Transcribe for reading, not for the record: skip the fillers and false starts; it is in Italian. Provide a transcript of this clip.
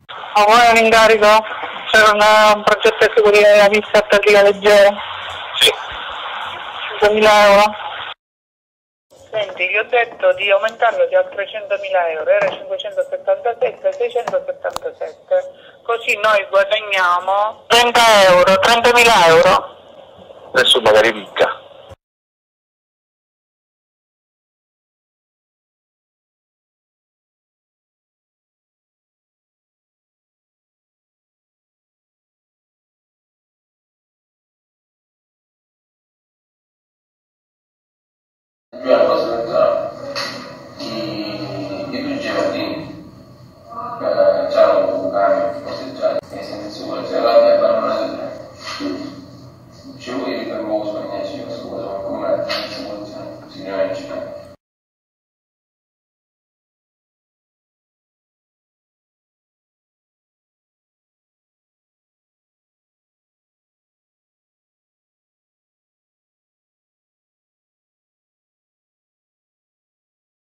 Ma vuoi un incarico? C'era un progetto di sicurezza della pista atletica leggera? Sì. 5.000 euro. Senti, gli ho detto di aumentarlo di altri 100.000 euro, era 577, 677, così noi guadagniamo 30 euro, 30.000 euro. Adesso magari ricca. Prima cosa i due giardini c'hanno un camion posteggiato e senza c'è la mia parola ci vuoi per molto spagnolo scusa come sicuramente